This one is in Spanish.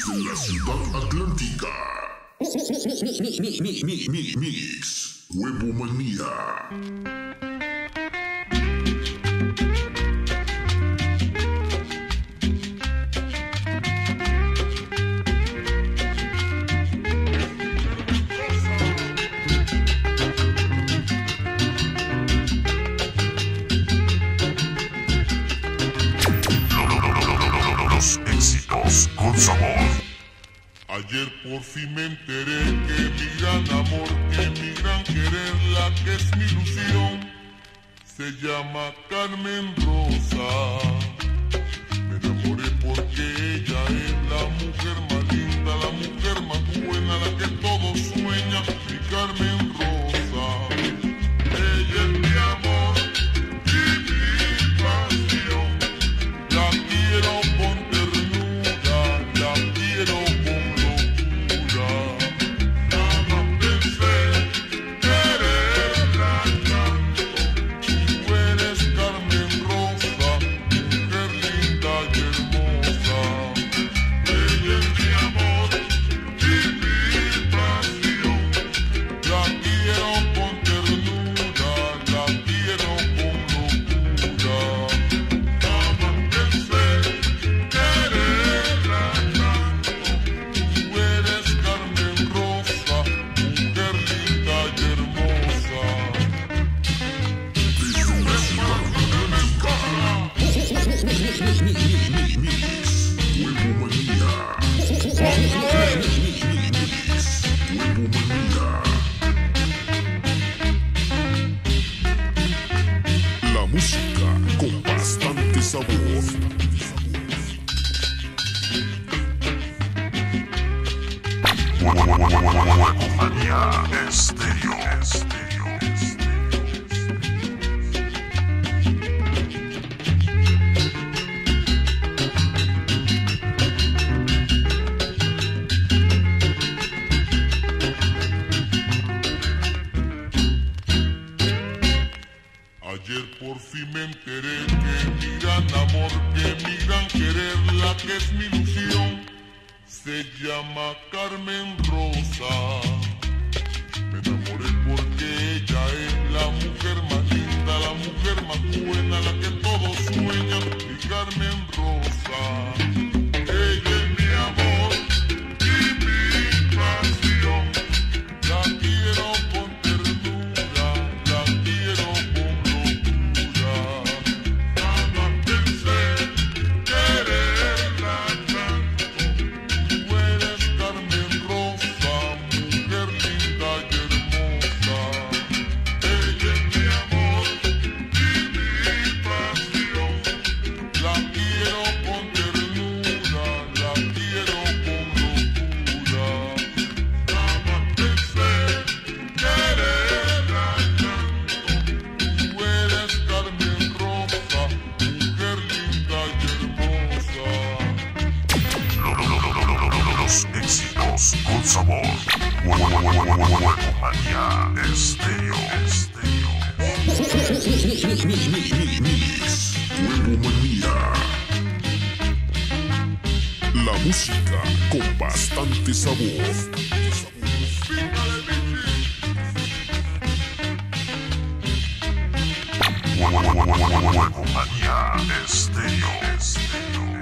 Desde la ciudad atlántica. Mix. Huevo Manía. Con sabor. Ayer por fin me enteré que mi gran amor, que mi gran querer, la que es mi ilusión, se llama Carmen Rosa. Me enamoré porque ella es la mujer más linda, la mujer más buena, la que todos sueñan, mi Carmen Rosa. Ella es mi amor y mi pasión, la quiero con la música con bastante sabor. Huevo Manía Estéreo. Ayer por fin me enteré que mi gran amor, que mi gran querer, la que es mi ilusión, se llama Carmen Rosa. Me enamoré porque ella es la mujer más linda, la mujer más buena, la que todos sueñan, mi Carmen Rosa. Ella es mi amor y mi pasión, la quiero con ternura, la quiero con locura. Jamás pensé quererla tanto. Tú eres Carmen Rosa, mujer linda y hermosa. Ella es mi amor y mi pasión, la quiero con ternura, la quiero con locura. Jamás pensé quererla tanto. Tú eres Carmen Rosa, mujer linda y hermosa. Los éxitos con sabor. Huevo Manía Estéreo. Mix. Huevo Manía. La música con bastante sabor. Huevo Manía Estéreo.